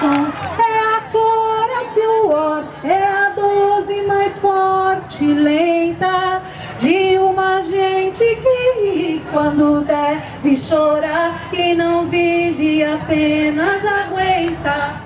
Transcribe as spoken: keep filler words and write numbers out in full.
som, é a cor, é o suor, é a dose mais forte e lenta de uma gente que quando deve chorar e não vive, apenas aguenta.